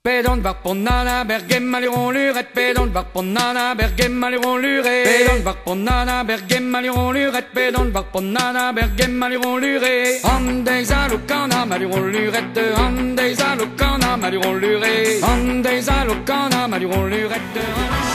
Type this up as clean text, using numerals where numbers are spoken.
Pedon var på nana, bergemma liron luret. Pedon var på nana, bergemma liron luret. Pedon var på nana, bergemma liron luret. Pedon var på nana, bergemma liron luret. Andeis alukana, maliron luret. Andeis alukana, maliron luret. Andeis alukana, maliron luret.